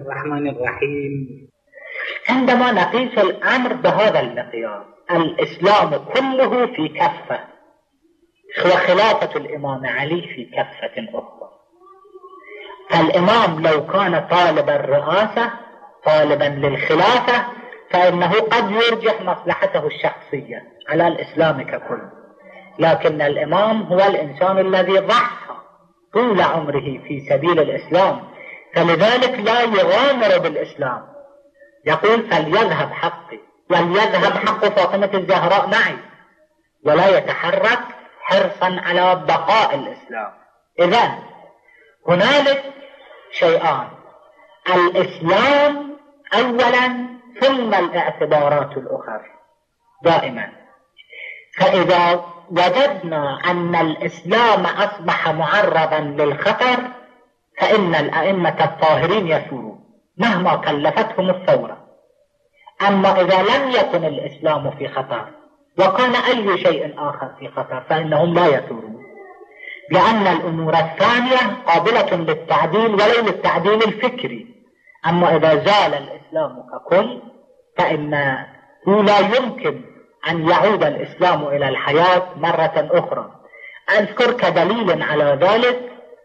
الرحمن الرحيم. عندما نقيس الأمر بهذا المقياس، الإسلام كله في كفة، وخلافة الإمام علي في كفة أخرى. فالإمام لو كان طالب الرئاسة طالبا للخلافة فإنه قد يرجح مصلحته الشخصية على الإسلام ككل، لكن الإمام هو الإنسان الذي ضحى طول عمره في سبيل الإسلام، فلذلك لا يغامر بالإسلام، يقول فليذهب حقي وليذهب حق فاطمة الزهراء معي، ولا يتحرك حرصا على بقاء الإسلام. إذن هنالك شيئان: الإسلام أولا ثم الاعتبارات الأخرى دائما. فإذا وجدنا أن الإسلام أصبح معرضا للخطر فإن الأئمة الطاهرين يثورون مهما كلفتهم الثورة. أما إذا لم يكن الإسلام في خطر وكان أي شيء آخر في خطر فإنهم لا يثورون، لأن الأمور الثانية قابلة للتعديل ولو للتعديل الفكري. أما إذا زال الإسلام ككل فإنه لا يمكن أن يعود الإسلام إلى الحياة مرة أخرى. أذكر كدليل على ذلك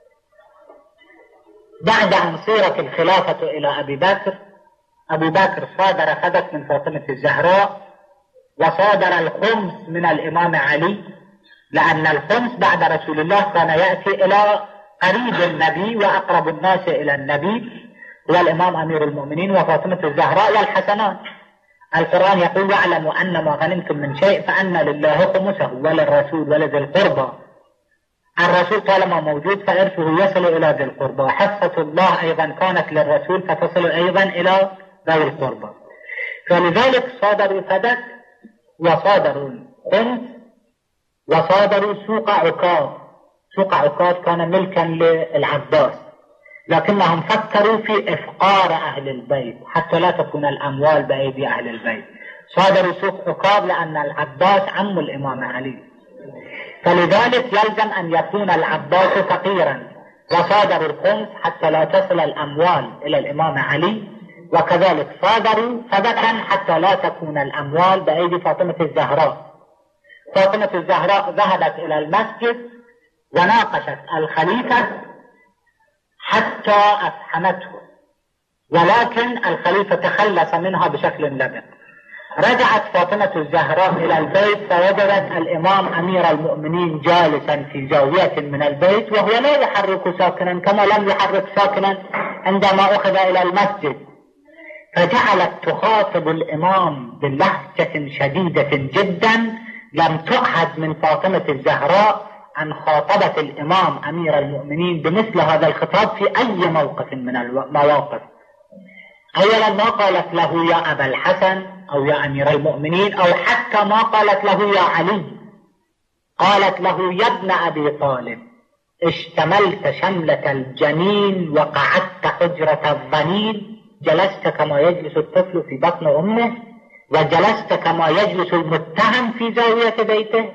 بعد أن صيرت الخلافة إلى أبي بكر صادر خدت من فاطمة الزهراء، وصادر الخمس من الإمام علي، لأن الخمس بعد رسول الله كان يأتي إلى قريب النبي وأقرب الناس إلى النبي هو الإمام أمير المؤمنين وفاطمة الزهراء والحسنات. القرآن يقول واعلموا أن ما غنمتم من شيء فأن لله خمسه وللرسول ولذي القربى. الرسول طالما موجود فإرثه يصل إلى ذي القربى، حصة الله أيضا كانت للرسول فتصل أيضا إلى ذوي القربى. فلذلك صادروا فدك وصادروا الخمس وصادروا سوق عكاظ. سوق عكاظ كان ملكا للعباس، لكنهم فكروا في إفقار أهل البيت حتى لا تكون الأموال بأيدي أهل البيت. صادروا سوق عكاظ لأن العباس عم الإمام علي، فلذلك يلزم أن يكون العباس فقيرا، وصادروا الخمس حتى لا تصل الأموال إلى الإمام علي، وكذلك صادروا فدكا حتى لا تكون الأموال بأيدي فاطمة الزهراء. فاطمة الزهراء ذهبت إلى المسجد وناقشت الخليفة حتى أفحمته، ولكن الخليفة تخلص منها بشكل لبق. رجعت فاطمة الزهراء إلى البيت فوجدت الإمام أمير المؤمنين جالسا في زاوية من البيت وهو لا يحرك ساكنا كما لم يحرك ساكنا عندما أخذ إلى المسجد، فجعلت تخاطب الإمام بلهجة شديدة جدا لم تعهد من فاطمة الزهراء أن خاطبت الإمام أمير المؤمنين بمثل هذا الخطاب في أي موقف من المواقف. أولا ما قالت له يا أبا الحسن أو يا أمير المؤمنين، أو حتى ما قالت له يا علي، قالت له يا ابن أبي طالب اشتملت شملة الجنين وقعدت حجرة الظنين، جلست كما يجلس الطفل في بطن أمه وجلست كما يجلس المتهم في زاوية بيته.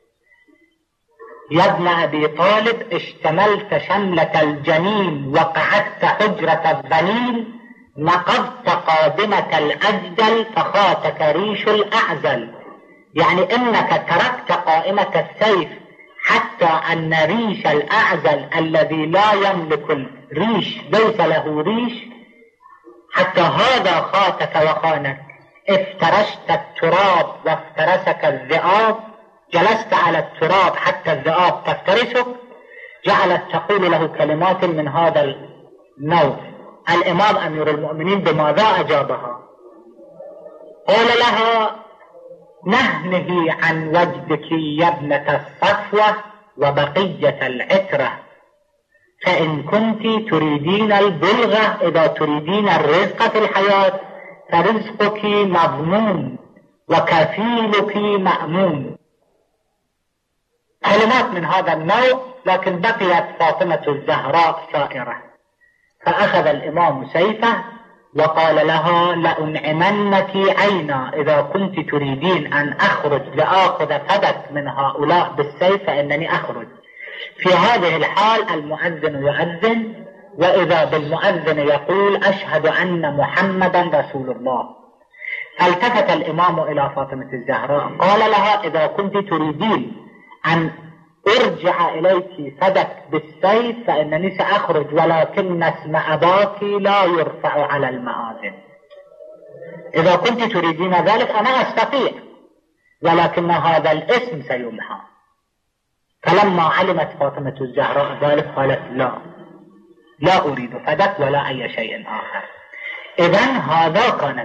يا ابن أبي طالب اشتملت شملة الجنين وقعدت حجرة الظنين، نقضت قادمة الأجدل فخاتك ريش الأعزل، يعني إنك تركت قائمة السيف حتى أن ريش الأعزل الذي لا يملك الريش ليس له ريش، حتى هذا خاتك وخانك. افترشت التراب وافترسك الذئاب، جلست على التراب حتى الذئاب تفترسك. جعلت تقول له كلمات من هذا النوع. الإمام أمير المؤمنين بماذا أجابها؟ قال لها نهنه عن وجدك يا ابنة الصفوة وبقية العترة، فإن كنت تريدين البلغة، إذا تريدين الرزق في الحياة فرزقك مضمون وكفيلك مأمون. كلمات من هذا النوع، لكن بقيت فاطمة الزهراء ثائرة. فأخذ الإمام سيفه وقال لها لأنعمنك عينا، إذا كنت تريدين أن أخرج لآخذ فدك من هؤلاء بالسيف فإنني أخرج. في هذه الحال المؤذن يؤذن وإذا بالمؤذن يقول أشهد أن محمدا رسول الله. فالتفت الإمام إلى فاطمة الزهراء قال لها إذا كنت تريدين أن أرجع إليك فدك بالسيف فإنني سأخرج، ولكن اسم أباك لا يرفع على المآذن. إذا كنت تريدين ذلك أنا أستطيع، ولكن هذا الاسم سيمحى. فلما علمت فاطمة الزهراء ذلك قالت لا أريد فدك ولا أي شيء آخر. إذن هذا كان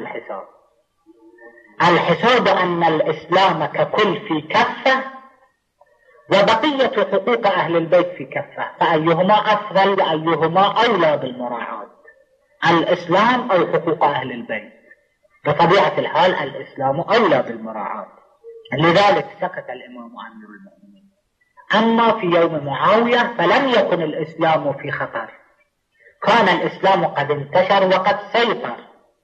الحساب أن الإسلام ككل في كفة وبقية حقوق أهل البيت في كفة، فأيهما أفضل وأيهما أولى بالمراعاة، الإسلام أو حقوق أهل البيت؟ بطبيعة الحال الإسلام أولى بالمراعاة، لذلك سكت الإمام أمير المؤمنين. أما في يوم معاوية فلم يكن الإسلام في خطر، كان الإسلام قد انتشر وقد سيطر.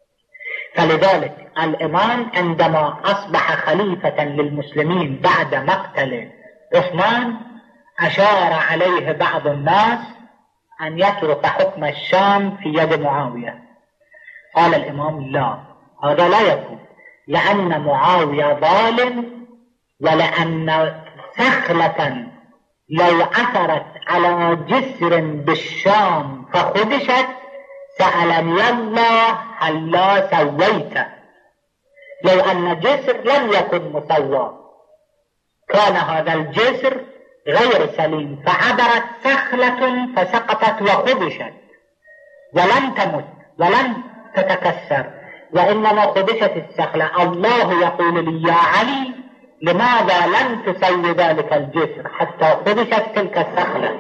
فلذلك الإمام عندما أصبح خليفة للمسلمين بعد مقتل عثمان أشار عليه بعض الناس أن يترك حكم الشام في يد معاوية. قال الإمام لا، هذا لا يكون، لأن معاوية ظالم، ولأن سخلة لو عثرت على جسر بالشام فخدشت سألني الله هل لا سويته. لو أن جسر لم يكن مسوى كان هذا الجسر غير سليم، فعبرت سخلة فسقطت وخدشت ولم تمت ولم تتكسر، وإنما خدشت السخلة. الله يقول لي يا علي لماذا لم تسوي ذلك الجسر حتى خدشت تلك السخلة؟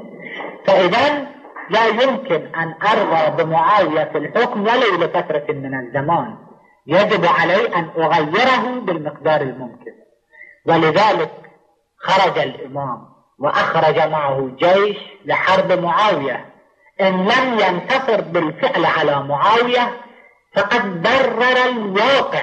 فإذا لا يمكن أن أرضى بمعاوية في الحكم ولو لفترة من الزمان، يجب علي أن أغيره بالمقدار الممكن. ولذلك خرج الإمام وأخرج معه جيش لحرب معاوية. إن لم ينتصر بالفعل على معاوية فقد برر الواقع،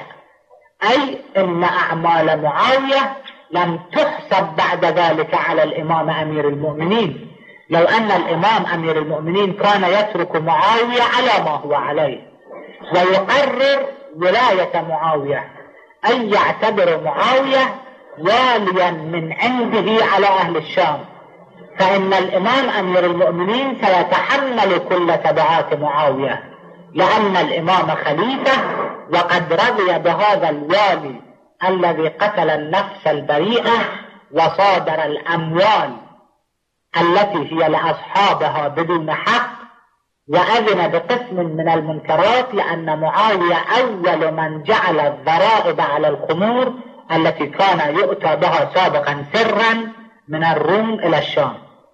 أي إن أعمال معاوية لم تحسب بعد ذلك على الإمام أمير المؤمنين. لو أن الإمام أمير المؤمنين كان يترك معاوية على ما هو عليه ويقرر ولاية معاوية، أي يعتبر معاوية واليا من عنده على أهل الشام، فإن الإمام أمير المؤمنين سيتحمل كل تبعات معاوية، لأن الإمام خليفة وقد رضي بهذا الوالي الذي قتل النفس البريئة وصادر الأموال التي هي لأصحابها بدون حق، وأذن بقسم من المنكرات، لأن معاوية أول من جعل الضرائب على الخمور التي كان يؤتى بها سابقا سرا من الروم إلى الشام.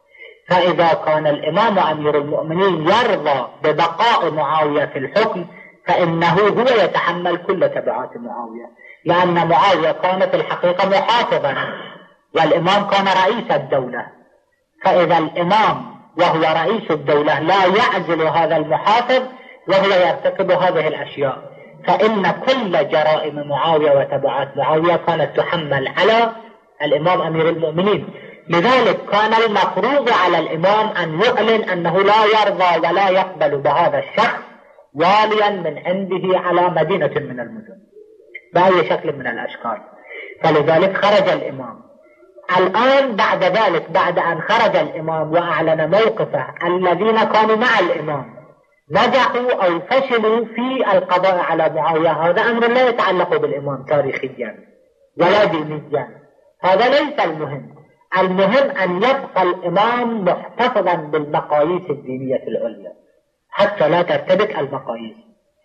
فإذا كان الإمام أمير المؤمنين يرضى ببقاء معاوية في الحكم فإنه هو يتحمل كل تبعات معاوية، لأن معاوية كان في الحقيقة محافظا والإمام كان رئيس الدولة. فإذا الإمام وهو رئيس الدولة لا يعزل هذا المحافظ وهو يرتكب هذه الأشياء، فإن كل جرائم معاوية وتبعات معاوية كانت تحمل على الإمام أمير المؤمنين. لذلك كان المفروض على الإمام أن يعلن أنه لا يرضى ولا يقبل بهذا الشخص واليا من عنده على مدينة من المدن بأي شكل من الأشكال. فلذلك خرج الإمام. الآن بعد ذلك، بعد أن خرج الإمام وأعلن موقفه، الذين كانوا مع الإمام نجحوا أو فشلوا في القضاء على معاوية، هذا أمر لا يتعلق بالإمام تاريخيا ولا دينيا، هذا ليس المهم. المهم أن يبقى الإمام محتفظا بالمقاييس الدينية العليا حتى لا ترتبك المقاييس.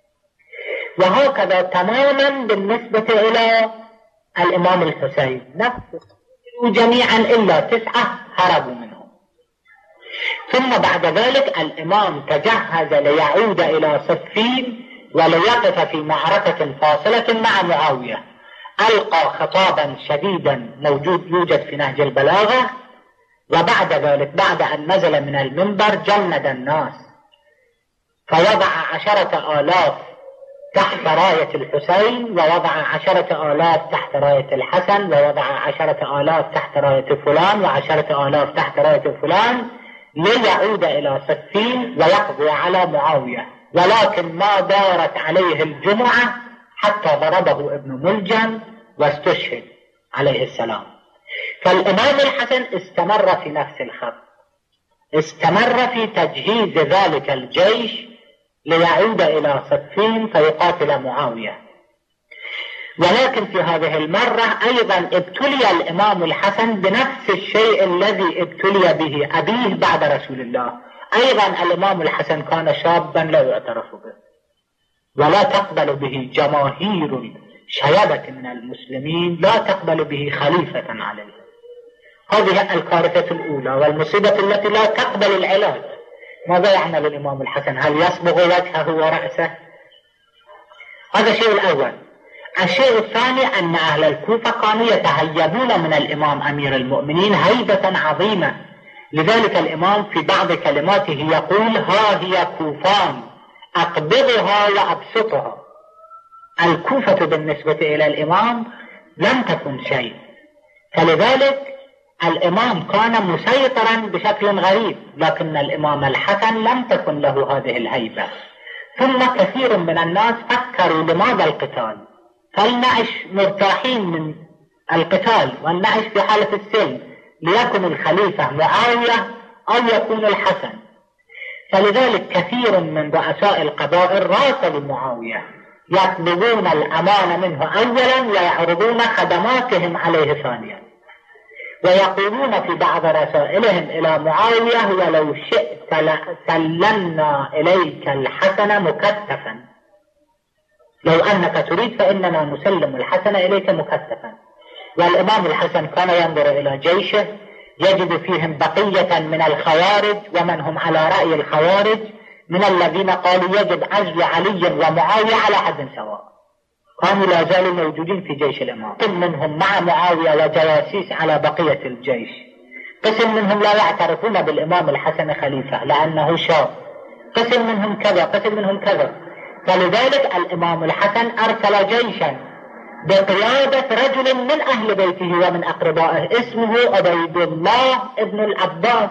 وهكذا تماما بالنسبة إلى الإمام الحسين نفسه، جميعا إلا 9 هربوا منهم. ثم بعد ذلك الإمام تجهز ليعود إلى صفين وليقف في معركة فاصلة مع معاوية. ألقى خطابا شديدا يوجد في نهج البلاغة، وبعد ذلك بعد أن نزل من المنبر جند الناس، فوضع 10,000 تحت راية الحسين، ووضع 10,000 تحت راية الحسن، ووضع 10,000 تحت راية فلان، و10,000 تحت راية فلان، ليعود إلى صفين ويقضي على معاوية، ولكن ما دارت عليه الجمعة حتى ضربه ابن ملجم واستشهد عليه السلام. فالإمام الحسن استمر في نفس الخط، استمر في تجهيز ذلك الجيش ليعود إلى صفين فيقاتل معاوية. ولكن في هذه المرة أيضا ابتلي الإمام الحسن بنفس الشيء الذي ابتلي به أبيه بعد رسول الله. أيضا الإمام الحسن كان شابا لا يعترف به ولا تقبل به جماهير شيبة من المسلمين، لا تقبل به خليفة عليه. هذه الكارثة الأولى والمصيبة التي لا تقبل العلاج. ماذا يعمل الإمام الحسن؟ هل يصبغ وجهه ورأسه؟ هذا الشيء الأول. الشيء الثاني أن أهل الكوفة كانوا يتهيبون من الإمام أمير المؤمنين هيبة عظيمة، لذلك الإمام في بعض كلماته يقول: ها هي كوفان أقبضها وأبسطها. الكوفة بالنسبة إلى الإمام لم تكن شيء، فلذلك الإمام كان مسيطرا بشكل غريب، لكن الإمام الحسن لم تكن له هذه الهيبة. ثم كثير من الناس فكروا: لماذا القتال؟ فلنعش مرتاحين من القتال ولنعش في حالة السلم، ليكن الخليفة معاوية أو يكون الحسن. فلذلك كثير من رؤساء القبائل راسلوا معاوية يطلبون الأمان منه أولا ويعرضون خدماتهم عليه ثانيا، ويقولون في بعض رسائلهم إلى معاوية: ولو شئت لسلمنا إليك الحسن مكتفا، لو أنك تريد فإننا نسلم الحسن إليك مكتفا. والإمام الحسن كان ينظر إلى جيشه يجد فيهم بقية من الخوارج، ومن هم على رأي الخوارج من الذين قالوا يجب عزل علي ومعاوية على حد سواء، كانوا لا زالوا موجودين في جيش الإمام. قسم منهم مع معاوية وجواسيس على بقية الجيش، قسم منهم لا يعترفون بالإمام الحسن خليفة لأنه شاب، قسم منهم كذا، قسم منهم كذا. فلذلك الإمام الحسن أرسل جيشا بقيادة رجل من أهل بيته ومن أقربائه اسمه عبيد الله ابن العباس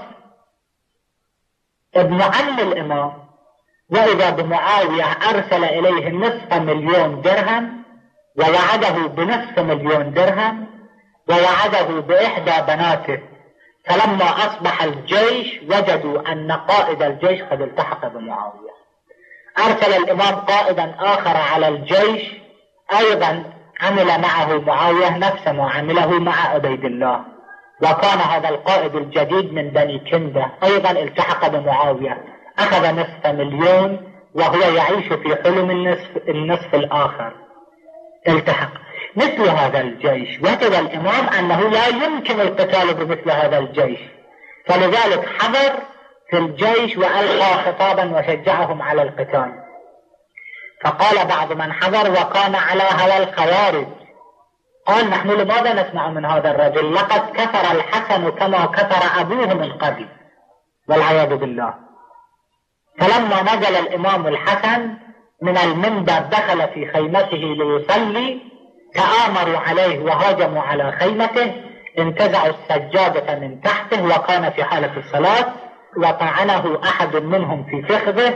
ابن عم الإمام، وإذا بمعاوية أرسل إليه 500,000 درهم ووعده ب500,000 درهم ووعده بإحدى بناته. فلما أصبح الجيش وجدوا أن قائد الجيش قد التحق بمعاوية. أرسل الإمام قائدا آخر على الجيش أيضا عمل معه معاوية نفس ما عمله مع عبيد الله، وكان هذا القائد الجديد من بني كندة أيضا التحق بمعاوية، أخذ 500,000 وهو يعيش في حلم النصف الآخر التحق. مثل هذا الجيش وجد الإمام أنه لا يمكن القتال بمثل هذا الجيش، فلذلك حضر في الجيش وألقى خطابا وشجعهم على القتال. فقال بعض من حضر وكان على هوى الخوارج، قال: نحن لماذا نسمع من هذا الرجل؟ لقد كفر الحسن كما كفر أبوه من قبل والعياذ بالله. فلما نزل الإمام الحسن من المنبر دخل في خيمته ليصلي، تآمروا عليه وهاجموا على خيمته، انتزعوا السجادة من تحته وكان في حالة الصلاة، وطعنه أحد منهم في فخذه،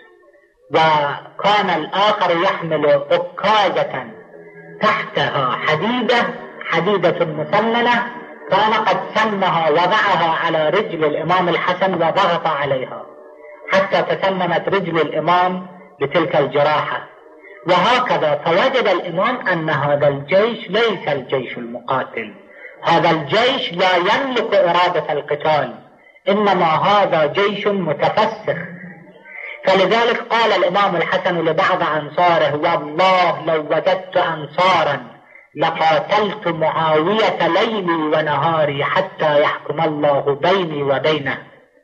وكان الآخر يحمل عكازة تحتها حديدة مسننة، كان قد سمها وضعها على رجل الإمام الحسن وضغط عليها حتى تسممت رجل الإمام بتلك الجراحة. وهكذا فوجد الإمام أن هذا الجيش ليس الجيش المقاتل، هذا الجيش لا يملك إرادة القتال، إنما هذا جيش متفسخ. فلذلك قال الإمام الحسن لبعض أنصاره: والله لو وجدت أنصارا لقاتلت معاوية ليلي ونهاري حتى يحكم الله بيني وبينه،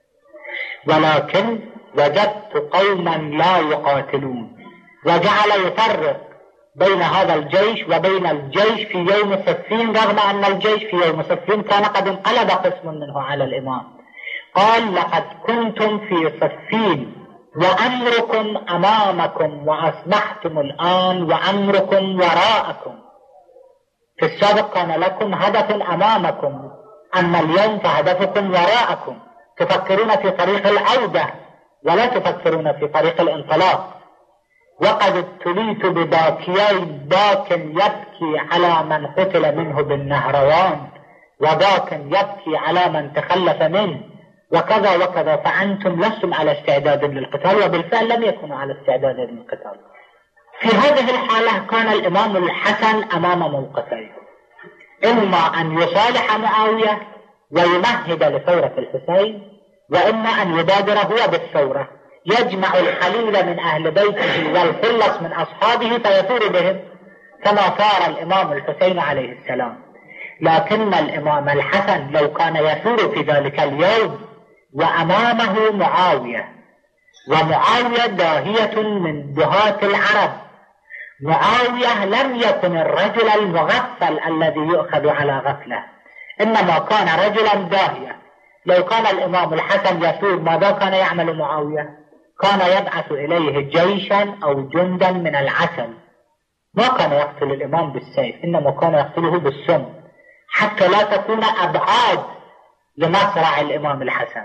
ولكن وجدت قوما لا يقاتلون. وجعل يفرق بين هذا الجيش وبين الجيش في يوم صفين، رغم أن الجيش في يوم صفين كان قد انقلب قسم منه على الإمام. قال: لقد كنتم في صفين وأمركم أمامكم وأصبحتم الآن وأمركم وراءكم. في السابق كان لكم هدف أمامكم، أما اليوم فهدفكم وراءكم. تفكرون في طريق العودة ولا تفكرون في طريق الانطلاق. وقد ابتليت بباكيين، باك يبكي على من قتل منه بالنهروان، وباك يبكي على من تخلف منه، وكذا وكذا، فأنتم لستم على استعداد للقتال. وبالفعل لم يكونوا على استعداد للقتال. في هذه الحالة كان الإمام الحسن أمام موقفين: إما أن يصالح معاوية ويمهد لثورة الحسين، وإما أن يبادر هو بالثورة، يجمع القليل من أهل بيته والخلص من أصحابه فيثور بهم، كما ثار الإمام الحسين عليه السلام. لكن الإمام الحسن لو كان يثور في ذلك اليوم وأمامه معاوية، ومعاوية داهية من دهاة العرب، معاوية لم يكن الرجل المغفل الذي يؤخذ على غفلة، إنما كان رجلا داهية. لو كان الإمام الحسن يثور ماذا كان يعمل معاوية؟ كان يبعث إليه جيشا أو جندا من العسل، ما كان يقتل الإمام بالسيف، إنما كان يقتله بالسم، حتى لا تكون أبعاد لمصرع الإمام الحسن،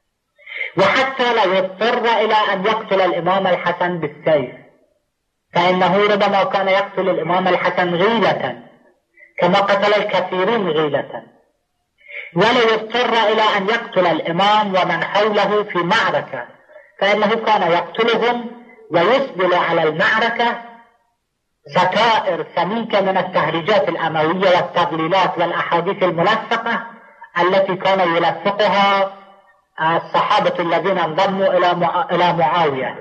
وحتى لا يضطر إلى أن يقتل الإمام الحسن بالسيف، فإنه ربما كان يقتل الإمام الحسن غيلة كما قتل الكثيرين غيلة، ولا يضطر إلى أن يقتل الإمام ومن حوله في معركة، فإنه كان يقتلهم ويسبل على المعركة ستائر سميكة من التهريجات الأموية والتضليلات والأحاديث الملفقة التي كان يلفقها الصحابة الذين انضموا إلى معاوية.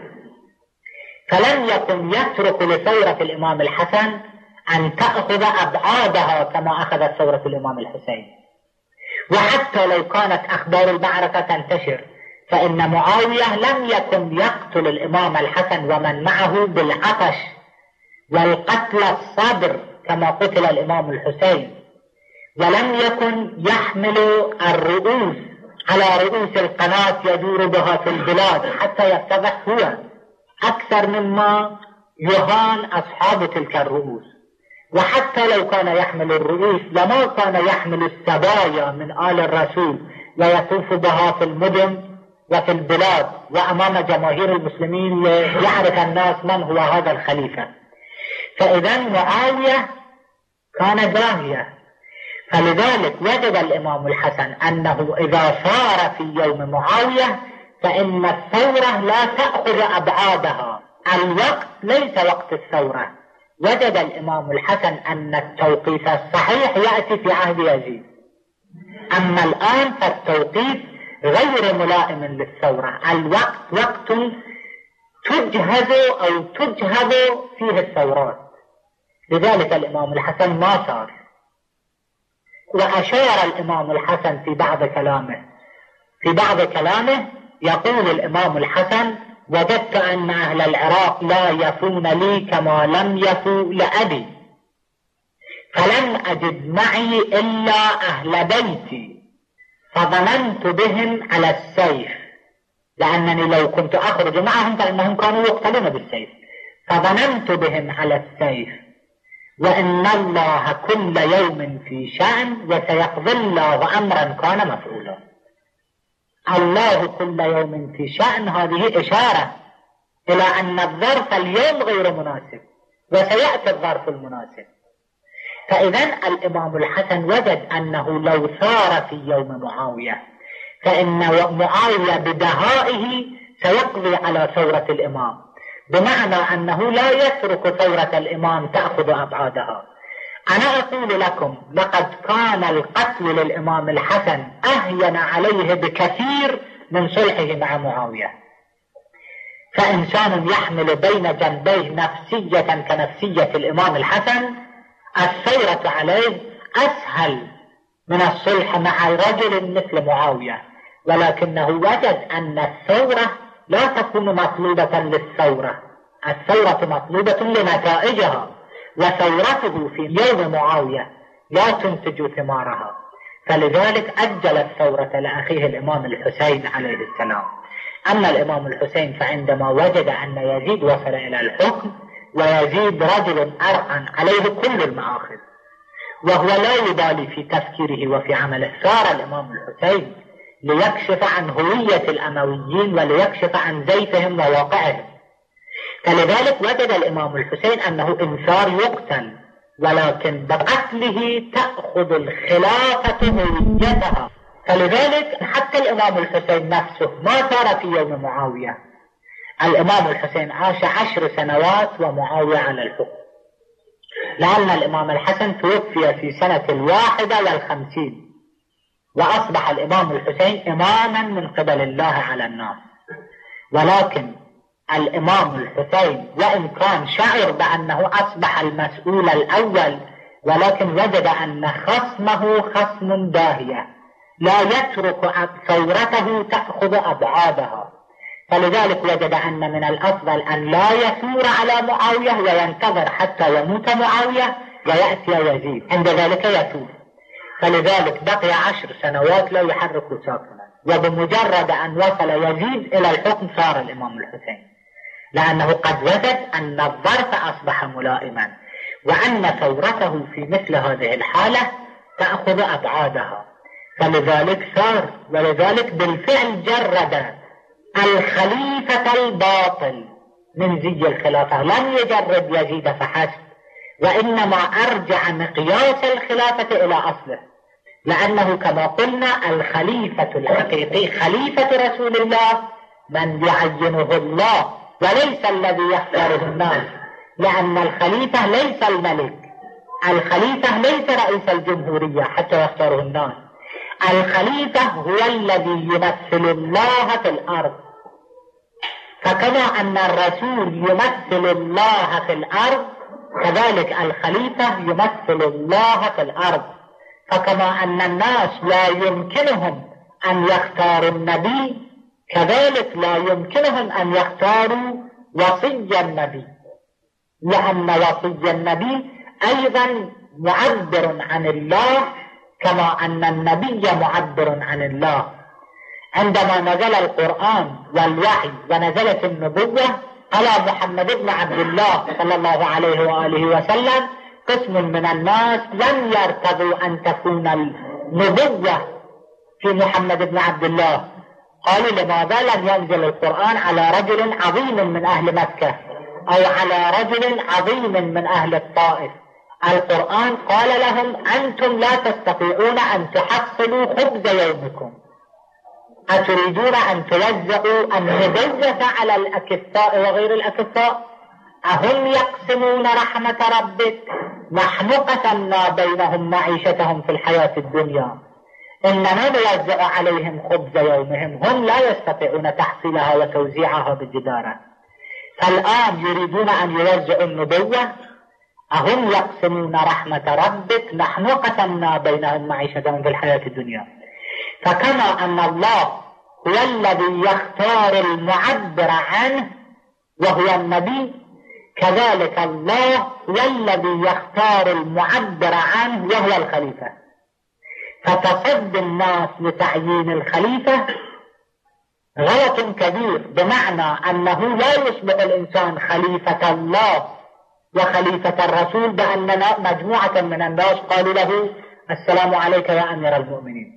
فلم يكن يترك لثورة الإمام الحسن أن تأخذ أبعادها كما أخذت ثورة الإمام الحسين. وحتى لو كانت أخبار المعركة تنتشر، فإن معاوية لم يكن يقتل الإمام الحسن ومن معه بالعطش والقتل الصدر كما قتل الإمام الحسين، ولم يكن يحمل الرؤوس على رؤوس القناة يدور بها في البلاد حتى يتضح هو أكثر مما يهان أصحاب تلك الرؤوس. وحتى لو كان يحمل الرؤوس لما كان يحمل السبايا من آل الرسول ويطوف بها في المدن وفي البلاد وأمام جماهير المسلمين يعرف الناس من هو هذا الخليفة. فإذا معاوية كان داهية، فلذلك وجد الإمام الحسن أنه إذا ثار في يوم معاوية فإن الثورة لا تأخذ أبعادها، الوقت ليس وقت الثورة. وجد الإمام الحسن أن التوقيت الصحيح يأتي في عهد يزيد، أما الآن فالتوقيت غير ملائم للثورة، الوقت وقت تجهز أو تجهد فيه الثورات. لذلك الإمام الحسن ما ثار. وأشار الإمام الحسن في بعض كلامه يقول الإمام الحسن: وجدت أن أهل العراق لا يفون لي كما لم يفوا لأبي، فلم أجد معي إلا أهل بيتي فظننت بهم على السيف، لأنني لو كنت أخرج معهم فإنهم كانوا يقتلون بالسيف، فظننت بهم على السيف، وإن الله كل يوم في شأن وسيقضي الله أمرا كان مفعولا. الله كل يوم في شأن، هذه إشارة إلى أن الظرف اليوم غير مناسب وسيأتي الظرف المناسب. فإذا الإمام الحسن وجد أنه لو ثار في يوم معاوية فإن معاوية بدهائه سيقضي على ثورة الإمام، بمعنى أنه لا يترك ثورة الإمام تأخذ أبعادها. أنا أقول لكم لقد كان القتل للإمام الحسن أهين عليه بكثير من صلحه مع معاوية. فإنسان يحمل بين جنبيه نفسية كنفسية الإمام الحسن الثورة عليه أسهل من الصلح مع رجل مثل معاوية، ولكنه وجد أن الثورة لا تكون مطلوبة للثورة، الثورة مطلوبة لنتائجها، وثورته في يوم معاوية لا تنتج ثمارها. فلذلك أجل الثورة لأخيه الإمام الحسين عليه السلام. أما الإمام الحسين فعندما وجد أن يزيد وصل إلى الحكم، ويزيد رجل أرعن عليه كل المآخذ وهو لا يبالي في تفكيره وفي عمله، ثار الإمام الحسين ليكشف عن هوية الأمويين وليكشف عن زيفهم وواقعهم. فلذلك وجد الإمام الحسين أنه إن صار يقتل، ولكن بقتله تأخذ الخلافة هويتها. فلذلك حتى الإمام الحسين نفسه ما صار في يوم معاوية. الإمام الحسين عاش 10 سنوات ومعاوية على الحكم، لأن الإمام الحسن توفي في سنة 51 وأصبح الإمام الحسين إماما من قبل الله على الناس. ولكن الإمام الحسين وإن كان شعر بأنه أصبح المسؤول الأول، ولكن وجد أن خصمه خصم داهية لا يترك ثورته تأخذ أبعادها. فلذلك وجد أن من الأفضل أن لا يثور على معاوية وينتظر حتى يموت معاوية ويأتي يزيد، عند ذلك يثور. فلذلك بقي 10 سنوات لا يحرك ساكنا، وبمجرد أن وصل يزيد إلى الحكم صار الإمام الحسين، لأنه قد وجد أن الظرف أصبح ملائما، وأن ثورته في مثل هذه الحالة تأخذ أبعادها. فلذلك صار، ولذلك بالفعل جرد الخليفة الباطل من زي الخلافة، لم يجرد يزيد فحسب، وإنما أرجع مقياس الخلافة إلى أصله، لأنه كما قلنا الخليفة الحقيقي خليفة رسول الله من يعينه الله وليس الذي يختاره الناس، لأن الخليفة ليس الملك، الخليفة ليس رئيس الجمهورية حتى يختاره الناس، الخليفة هو الذي يمثل الله في الأرض. فكما أن الرسول يمثل الله في الأرض، كذلك الخليفة يمثل الله في الأرض. فكما أن الناس لا يمكنهم أن يختاروا النبي، كذلك لا يمكنهم أن يختاروا وصي النبي، لأن وصي النبي أيضا معبر عن الله كما أن النبي معبر عن الله. عندما نزل القرآن والوحي ونزلت النبوة على محمد بن عبد الله صلى الله عليه وآله وسلم، قسم من الناس لم يرتضوا أن تكون النبوة في محمد بن عبد الله. قالوا لماذا لم ينزل القرآن على رجل عظيم من أهل مكة أو على رجل عظيم من أهل الطائف؟ القرآن قال لهم أنتم لا تستطيعون أن تحصلوا خبز يومكم، أتريدون أن توزعوا النبوة على الأكفاء وغير الأكفاء؟ أهم يقسمون رحمة ربك؟ نحن قسمنا بينهم معيشتهم في الحياة الدنيا، إننا نوزع عليهم خبز يومهم، هم لا يستطيعون تحصيلها وتوزيعها بالجدارة. فالآن يريدون أن يوزعوا النبوة، أهم يقسمون رحمة ربك؟ نحن قسمنا بينهم معيشتهم في الحياة الدنيا. فكما أن الله هو الذي يختار المعبر عنه وهو النبي، كذلك الله هو الذي يختار المعبر عنه وهو الخليفة. فتصد الناس لتعيين الخليفة غلط كبير، بمعنى أنه لا يصبح الإنسان خليفة الله وخليفة الرسول بأننا مجموعة من الناس قالوا له السلام عليك يا أمير المؤمنين.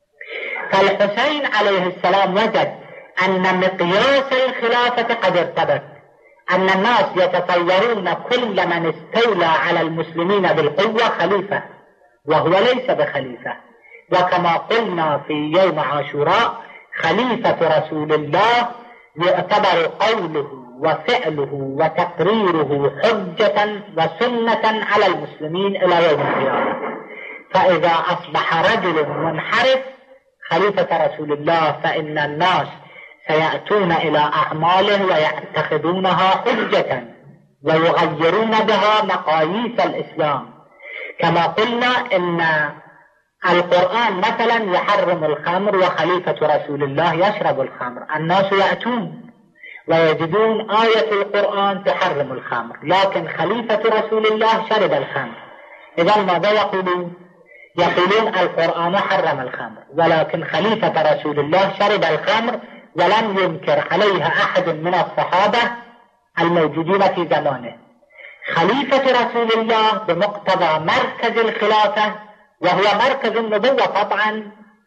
فالحسين عليه السلام وجد أن مقياس الخلافة قد ارتبك، أن الناس يتصورون كل من استولى على المسلمين بالقوة خليفة، وهو ليس بخليفة. وكما قلنا في يوم عاشوراء، خليفة رسول الله يعتبر قوله وفعله وتقريره حجة وسنة على المسلمين إلى يوم القيامة. فإذا أصبح رجل منحرف خليفة رسول الله فإن الناس سيأتون إلى أعماله ويتخذونها حجة ويغيرون بها مقاييس الإسلام. كما قلنا إن القرآن مثلا يحرم الخمر وخليفة رسول الله يشرب الخمر، الناس يأتون ويجدون آية القرآن تحرم الخمر، لكن خليفة رسول الله شرب الخمر. إذا ماذا يقولون؟ يقولون القرآن حرم الخمر، ولكن خليفة رسول الله شرب الخمر ولم ينكر عليها أحد من الصحابة الموجودين في زمانه. خليفة رسول الله بمقتضى مركز الخلافة وهو مركز النبوة طبعا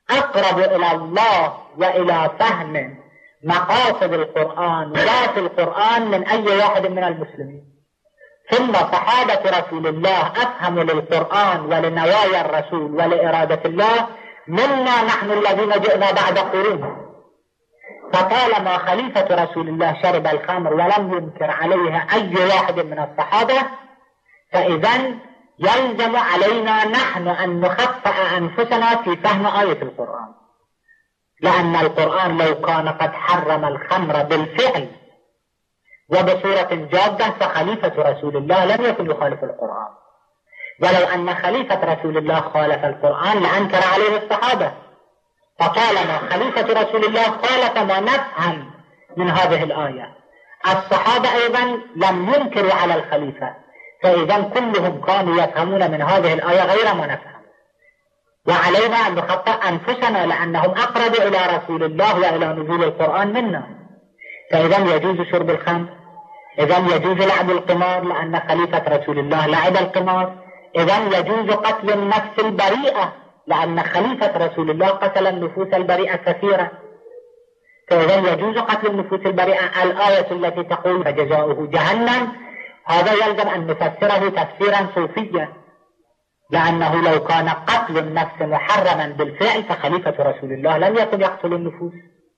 أقرب إلى الله وإلى فهم مقاصد القرآن وذات القرآن من أي واحد من المسلمين. ثم صحابة رسول الله أفهموا للقرآن ولنوايا الرسول ولإرادة الله منا نحن الذين جئنا بعد قرون. فطالما خليفة رسول الله شرب الخمر ولم ينكر عليها أي واحد من الصحابة، فإذا يلزم علينا نحن أن نخفأ أنفسنا في فهم آية القرآن، لأن القرآن لو كان قد حرم الخمر بالفعل وبصورة جادة فخليفة رسول الله لم يكن يخالف القرآن، ولو أن خليفة رسول الله خالف القرآن لأنكر عليه الصحابة. فطالما خليفة رسول الله خالف ما نفهم من هذه الآية، الصحابة أيضا لم ينكروا على الخليفة، فإذا كلهم كانوا يفهمون من هذه الآية غير ما نفهم، وعلينا أن نخطئ أنفسنا لأنهم أقرب إلى رسول الله وإلى نزول القرآن منا. فإذا يجوز شرب الخمر، إذا يجوز لعب القمار لأن خليفة رسول الله لعب القمار، إذا يجوز قتل النفس البريئة لأن خليفة رسول الله قتل النفوس البريئة كثيرا، فإذا يجوز قتل النفوس البريئة. الآية التي تقول فجزاؤه جهنم، هذا يلزم أن نفسره تفسيرا صوفيا، لأنه لو كان قتل النفس محرما بالفعل فخليفة رسول الله لم يكن يقتل النفوس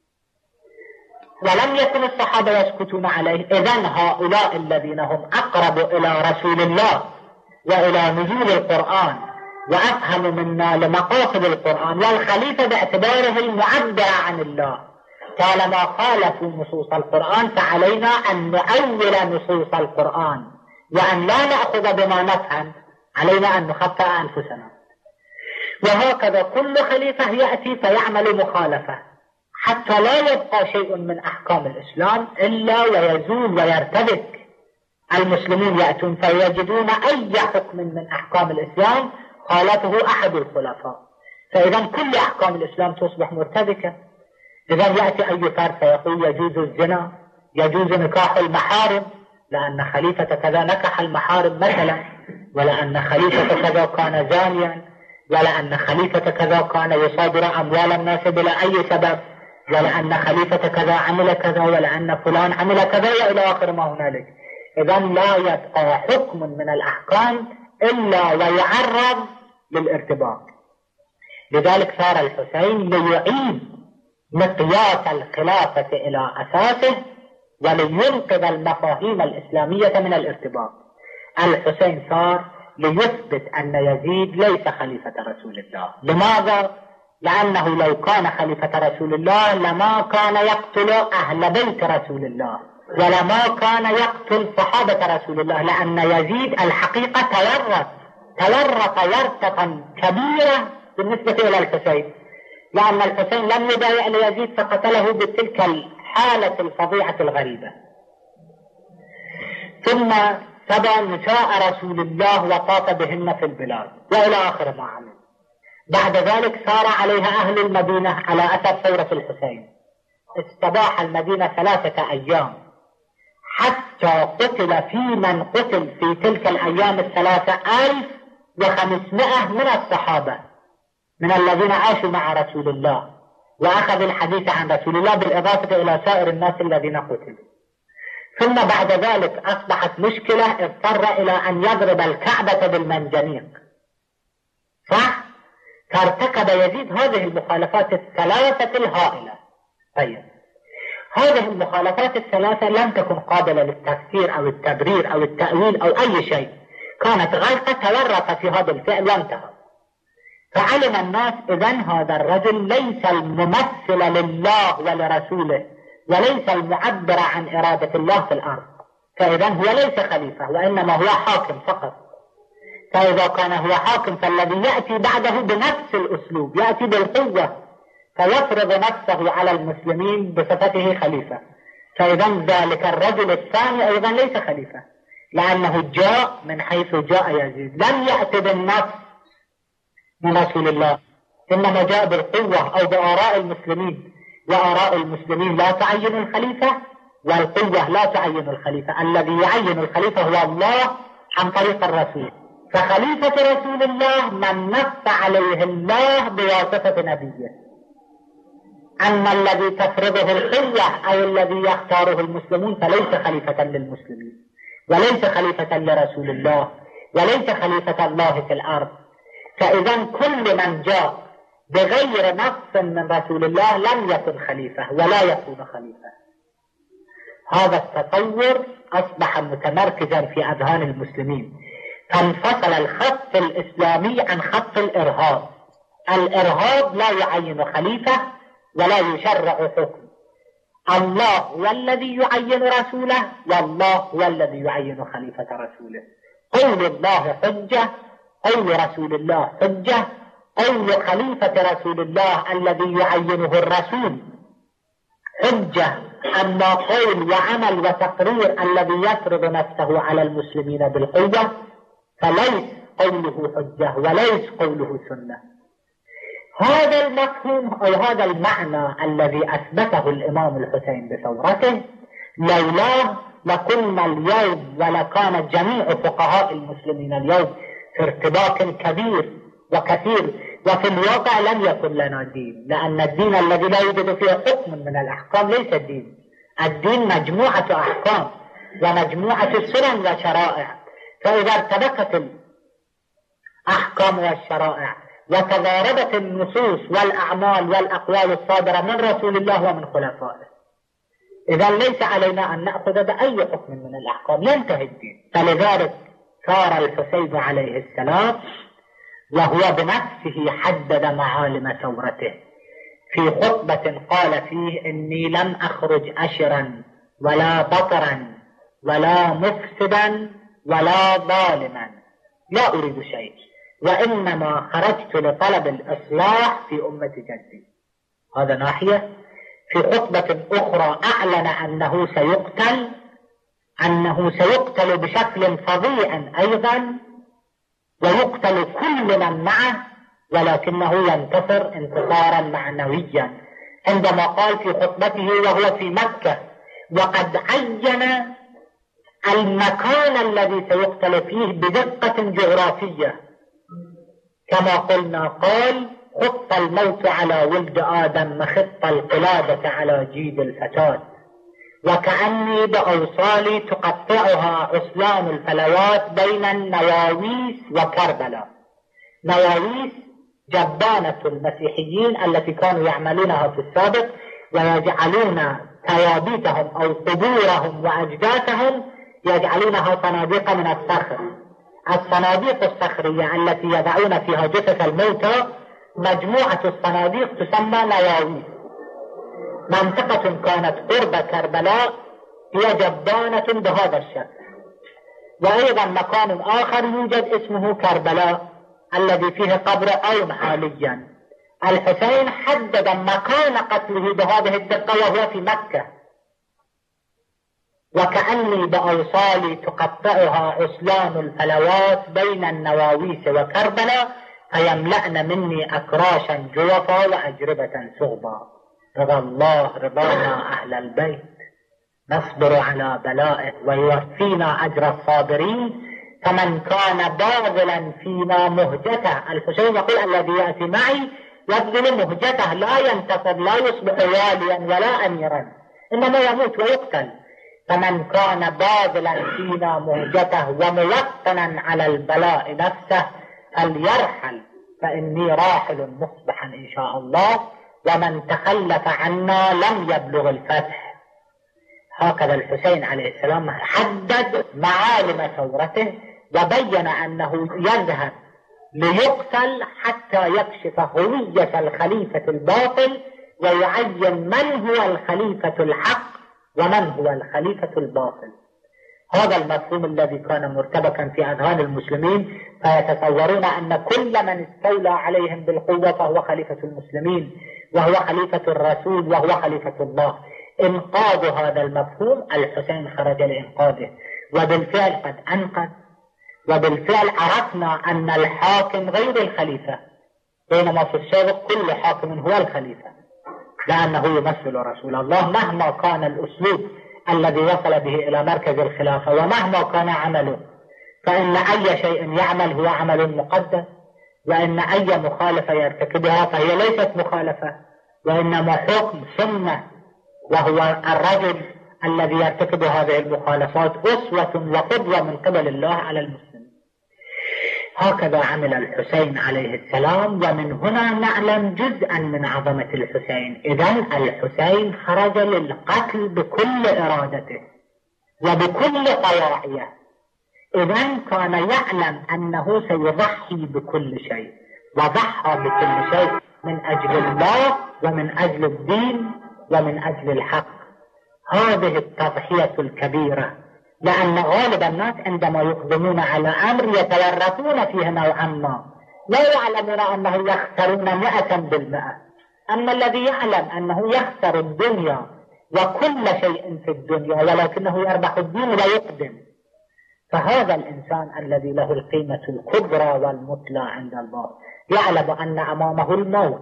ولم يكن الصحابة يسكتون عليه. إذن هؤلاء الذين هم أقرب إلى رسول الله وإلى نزول القرآن وأفهم منا لمقاصد القرآن، والخليفة باعتباره المعبر عن الله، طالما خالفوا نصوص القرآن فعلينا أن نؤول نصوص القرآن وأن لا نأخذ بما نفهم، علينا أن نخطئ أنفسنا. وهكذا كل خليفة يأتي فيعمل مخالفة حتى لا يبقى شيء من أحكام الإسلام إلا ويزول ويرتبك. المسلمون يأتون فيجدون أي حكم من أحكام الإسلام خالفه أحد الخلفاء، فإذا كل أحكام الإسلام تصبح مرتبكة. إذا يأتي أي فرد فيقول يجوز الزنا، يجوز نكاح المحارم لأن خليفة كذا نكح المحارم مثلا، ولأن خليفة كذا كان زانيا، ولأن خليفة كذا كان يصادر أموال الناس بلا أي سبب، ولأن خليفة كذا عمل كذا، ولأن فلان عمل كذا، وإلى آخر ما هنالك. إذا لا يبقى حكم من الأحكام إلا ويعرض للارتباط. لذلك صار الحسين ليعيد مقياس الخلافة إلى أساسه ولينقذ المفاهيم الإسلامية من الارتباط. الحسين صار ليثبت أن يزيد ليس خليفة رسول الله. لماذا؟ لأنه لو كان خليفة رسول الله لما كان يقتل أهل بيت رسول الله ولما كان يقتل صحابة رسول الله، لأن يزيد الحقيقة تورط ورطة كبيرة بالنسبة إلى الحسين، لأن الحسين لم يبايع ليزيد فقتله بتلك الحالة الفظيعة الغريبة. ثم تبع نساء رسول الله وطاف بهن في البلاد وإلى آخر ما عمل. بعد ذلك سار عليها أهل المدينة على أثر ثورة الحسين، استباح المدينة 3 أيام حتى قتل في من قتل في تلك الأيام 3500 من الصحابة من الذين عاشوا مع رسول الله وأخذ الحديث عن رسول الله بالإضافة إلى سائر الناس الذين قتلوا. ثم بعد ذلك أصبحت مشكلة، اضطر إلى أن يضرب الكعبة بالمنجنيق، صح؟ فارتكب يزيد هذه المخالفات الثلاثة الهائلة. طيب، هذه المخالفات الثلاثة لم تكن قابلة للتفسير أو التبرير أو التأويل أو أي شيء، كانت غلطة تورط في هذا الفعل وانتهى. فعلم الناس إذن هذا الرجل ليس الممثل لله ولرسوله وليس المعبر عن إرادة الله في الأرض، فإذن هو ليس خليفة وإنما هو حاكم فقط. فإذا كان هو حاكم فالذي يأتي بعده بنفس الأسلوب، يأتي بالقوة فيفرض نفسه على المسلمين بصفته خليفة، فإذن ذلك الرجل الثاني أيضا ليس خليفة، لأنه جاء من حيث جاء يزيد، لم يأتي بالنفس من رسول الله، إنما جاء بالقوة أو بآراء المسلمين، وآراء المسلمين لا تعين الخليفة والقوة لا تعين الخليفة. الذي يعين الخليفة هو الله عن طريق الرسول، فخليفة رسول الله من نص عليه الله بواسطة نبيه. أما الذي تفرضه الحية أو الذي يختاره المسلمون فليس خليفة للمسلمين، وليس خليفة لرسول الله، وليس خليفة الله في الأرض. فإذا كل من جاء بغير نص من رسول الله لم يكن خليفة ولا يكون خليفة. هذا التصور أصبح متمركزا في أذهان المسلمين، فانفصل الخط الإسلامي عن خط الإرهاب. الإرهاب لا يعين خليفة ولا يشرع حكم. الله هو الذي يعين رسوله، والله هو الذي يعين خليفة رسوله. قول الله حجة، قول رسول الله حجة، قول خليفة رسول الله الذي يعينه الرسول حجة. أما قول وعمل وتقرير الذي يفرض نفسه على المسلمين بالقوة فليس قوله حجة وليس قوله سنة. هذا المفهوم أو هذا المعنى الذي أثبته الإمام الحسين بثورته لولاه لكنا اليوم ولكان جميع فقهاء المسلمين اليوم في ارتباط كبير وكثير، وفي الواقع لم يكن لنا دين، لأن الدين الذي لا يوجد فيه حكم من الأحكام ليس الدين. الدين مجموعة أحكام ومجموعة سنن وشرائع، فإذا ارتبطت الأحكام والشرائع وتضاربت النصوص والأعمال والأقوال الصادرة من رسول الله ومن خلفائه، إذا ليس علينا أن نأخذ بأي حكم من الأحكام، ينتهي الدين. فلذلك صار الحسين عليه السلام وهو بنفسه حدد معالم ثورته في خطبة قال فيه: إني لم أخرج أشرا ولا بطرا ولا مفسدا ولا ظالما، لا أريد شيء، وإنما خرجت لطلب الإصلاح في أمة جدي. هذا ناحية. في خطبة أخرى أعلن أنه سيقتل بشكل فظيع أيضا، ويقتل كل من معه، ولكنه ينتصر انتصارا معنويا عندما قال في خطبته وهو في مكة وقد عين المكان الذي سيقتل فيه بدقة جغرافية، كما قلنا قال: خط الموت على ولد آدم مخط القلادة على جيد الفتاة، وكأني بأوصالي تقطعها عصلان الفلوات بين النواويس وكربلاء. نواويس جبانة المسيحيين التي كانوا يعملونها في السابق، ويجعلون توابيتهم أو قبورهم وأجداثهم يجعلونها صناديق من الصخر. الصناديق الصخرية التي يضعون فيها جثث الموتى مجموعة الصناديق تسمى نواويس. منطقة كانت قرب كربلاء هي جبانة بهذا الشكل. وأيضا مكان آخر يوجد اسمه كربلاء الذي فيه قبر أوم حاليا. الحسين حدد مكان قتله بهذه الدقة وهو في مكة: وكأني بأوصالي تقطعها عصلان الفلوات بين النواويس وكربلاء فيملأن مني أكراشا جوفا وأجربة صغبا. رضا الله رضانا أهل البيت، نصبر على بلائه ويوفينا أجر الصابرين. فمن كان باذلا فينا مهجته، الحسين يقول: الذي يأتي معي يبذل مهجته، لا ينتصر، لا يصبح واليا ولا أميرا، إنما يموت ويقتل. فمن كان باذلا فينا مهجته وموطنا على البلاء نفسه فليرحل، فإني راحل مصبحا إن شاء الله، ومن تخلف عنا لم يبلغ الفتح. هكذا الحسين عليه السلام حدد معالم ثورته وبين أنه يذهب ليقتل حتى يكشف هوية الخليفة الباطل ويعين من هو الخليفة الحق ومن هو الخليفة الباطل. هذا المفهوم الذي كان مرتبكا في أذهان المسلمين، فيتصورون أن كل من استولى عليهم بالقوة فهو خليفة المسلمين وهو خليفة الرسول وهو خليفة الله. إنقاذ هذا المفهوم الحسين خرج لإنقاذه، وبالفعل قد أنقذ، وبالفعل عرفنا أن الحاكم غير الخليفة، بينما في السابق كل حاكم هو الخليفة لأنه يمثل رسول الله مهما كان الأسلوب الذي وصل به إلى مركز الخلافة ومهما كان عمله. فإن أي شيء يعمل هو عمل مقدس، وإن أي مخالفة يرتكبها فهي ليست مخالفة، وإنما حكم سنة، وهو الرجل الذي يرتكب هذه المخالفات أسوة وقدوة من قبل الله على المسلمين. هكذا عمل الحسين عليه السلام، ومن هنا نعلم جزءا من عظمة الحسين. إذن الحسين خرج للقتل بكل إرادته وبكل طواعيه، إذن كان يعلم أنه سيضحي بكل شيء، وضحى بكل شيء من أجل الله ومن أجل الدين ومن أجل الحق. هذه التضحية الكبيرة، لأن غالب الناس عندما يقدمون على أمر يتورطون فيه نوعا ما، لا يعلمون أنه يخسرون 100%. أما الذي يعلم أنه يخسر الدنيا وكل شيء في الدنيا ولكنه يربح الدين ويقدم، فهذا الإنسان الذي له القيمة الكبرى والمثلى عند الله يعلم أن أمامه الموت،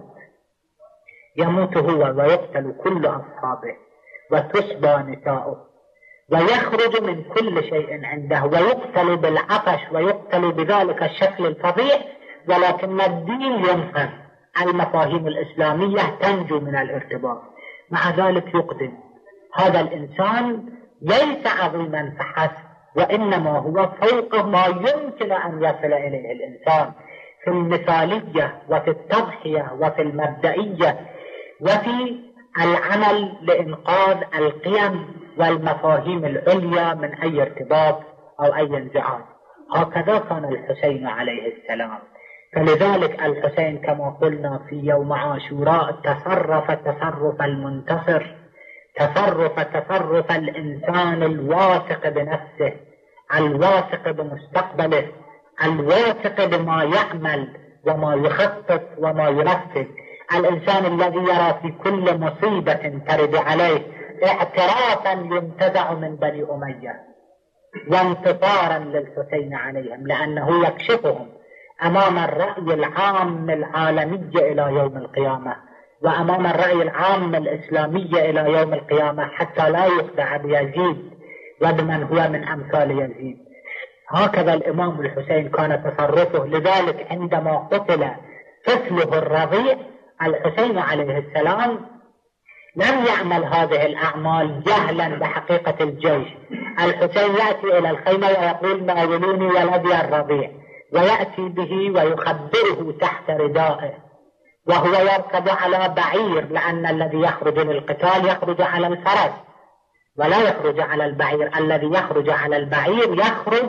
يموت هو ويقتل كل أصحابه وتسبى نساؤه ويخرج من كل شيء عنده ويقتل بالعطش ويقتل بذلك الشكل الفظيع، ولكن الدين ينفذ، المفاهيم الإسلامية تنجو من الارتباط، مع ذلك يقدم. هذا الإنسان ليس عظيما فحسب، وإنما هو فوق ما يمكن أن يصل إليه الإنسان في المثالية وفي التضحية وفي المبدئية وفي العمل لإنقاذ القيم والمفاهيم العليا من أي ارتباط أو أي انزعاج. هكذا كان الحسين عليه السلام. فلذلك الحسين كما قلنا في يوم عاشوراء تصرف تصرف المنتصر، تصرف الإنسان الواثق بنفسه، الواثق بمستقبله، الواثق بما يعمل وما يخطط وما ينفذ، الإنسان الذي يرى في كل مصيبة ترد عليه اعترافا ينتزع من بني أمية وانتصارا للحسين عليهم، لأنه يكشفهم أمام الرأي العام العالمي إلى يوم القيامة وأمام الرأي العام الإسلامي إلى يوم القيامة، حتى لا يخدع بيزيد وبمن هو من أمثال يزيد. هكذا الإمام الحسين كان تصرفه. لذلك عندما قتل طفله الرضيع الحسين عليه السلام لم يعمل هذه الأعمال جهلا بحقيقة الجيش. الحسين يأتي إلى الخيمة ويقول ناولوني ولدي الرضيع، ويأتي به ويخبره تحت ردائه، وهو يركب على بعير، لأن الذي يخرج للقتال يخرج على الفرس ولا يخرج على البعير. الذي يخرج على البعير يخرج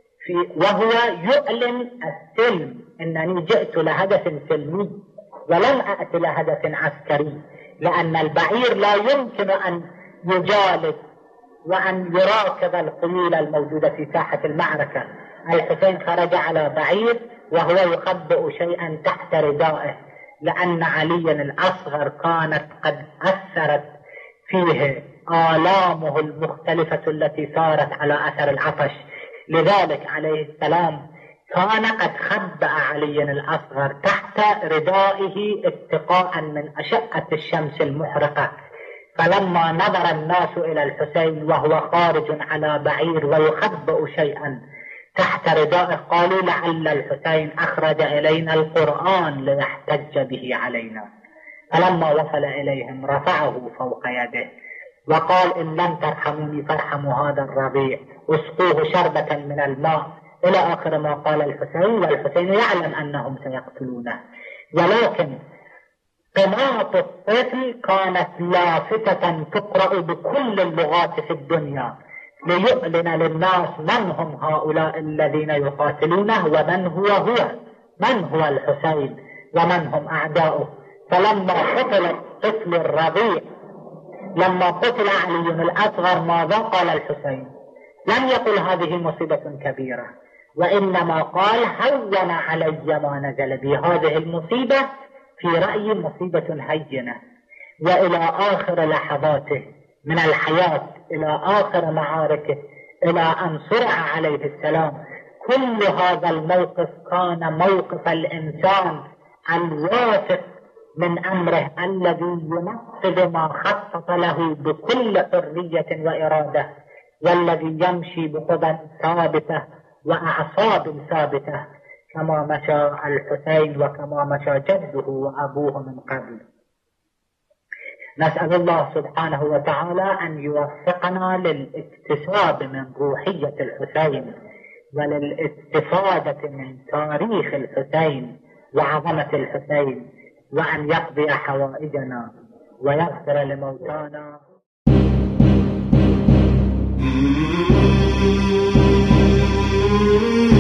وهو يعلن السلم، إنني جئت لهدف سلمي ولم أأتي لهدف عسكري، لأن البعير لا يمكن أن يجالد وأن يراكب الخيول الموجودة في ساحة المعركة. الحسين خرج على بعير وهو يخبئ شيئا تحت ردائه، لأن عليا الأصغر كانت قد أثرت فيه آلامه المختلفة التي صارت على أثر العطش. لذلك عليه السلام كان قد خبأ عليا الأصغر تحت ردائه اتقاء من أشعة الشمس المحرقة. فلما نظر الناس إلى الحسين وهو خارج على بعير ويخبأ شيئا تحت ردائه قالوا لعل الحسين أخرج إلينا القرآن ليحتج به علينا. فلما وصل إليهم رفعه فوق يده وقال إن لم ترحموني فارحموا هذا الرضيع، اسقوه شربة من الماء، إلى آخر ما قال الحسين. والحسين يعلم أنهم سيقتلونه، ولكن قناة الطفل كانت لافتة تقرأ بكل اللغات في الدنيا ليعلن للناس من هم هؤلاء الذين يقاتلونه ومن من هو الحسين ومن هم أعداؤه. فلما قتل الطفل الرضيع، لما قتل علي الأصغر، ماذا قال الحسين؟ لم يقل هذه مصيبة كبيرة، وإنما قال هون علي ما نزل بي، هذه المصيبة في رأيي مصيبة هينة. وإلى آخر لحظاته من الحياة، إلى آخر معاركه، إلى أن صرع عليه السلام، كل هذا الموقف كان موقف الإنسان الواثق من أمره الذي ينفذ ما خطط له بكل حرية وإرادة، والذي يمشي بقدم ثابتة وأعصاب ثابتة كما مشى الحسين وكما مشى جده وأبوه من قبل. نسأل الله سبحانه وتعالى أن يوفقنا للاكتساب من روحية الحسين وللاستفادة من تاريخ الحسين وعظمة الحسين، وأن يقضي حوائجنا ويغفر لموتانا.